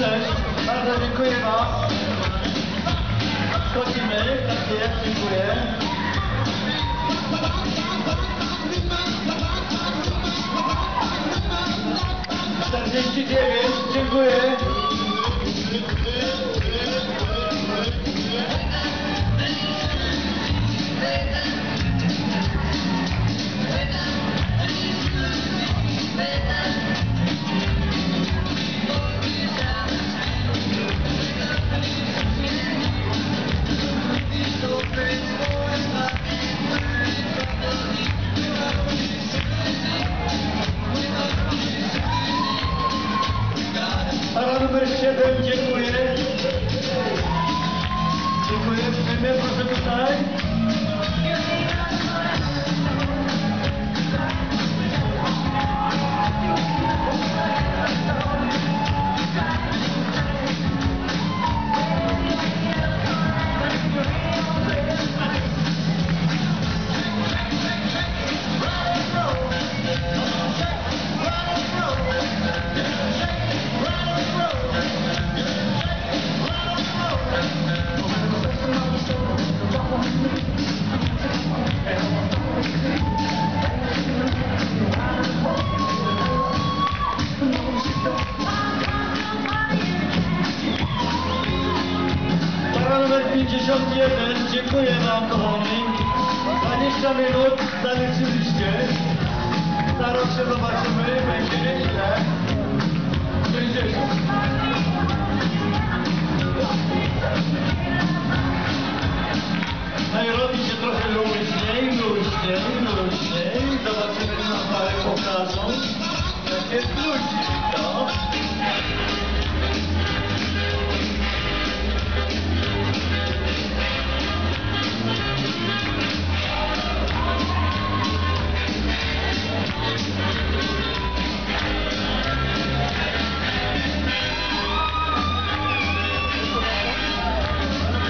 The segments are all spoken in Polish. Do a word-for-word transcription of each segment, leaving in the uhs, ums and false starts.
sześć. Bardzo dziękuję Wam. Wchodzimy. Tak jest, dziękuję. czterdzieści dziewięć, dziękuję. Para numer siedem, dziękuję. Dziękuję, dziękuję, proszę tutaj. Numer pięćdziesiąt jeden, dziękuję Wam, kochani. dwadzieścia minut zaliczyliście. Za rok się zobaczymy, będzie ile? sześćdziesiąt. No i robi się trochę luźniej, luźniej, luźniej. Zobaczymy, czy nam parę pokażą. Jak jest luźniej, no.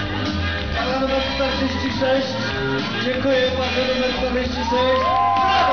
czterdzieści sześć. Dziękuję, pan numer czterdzieści sześć.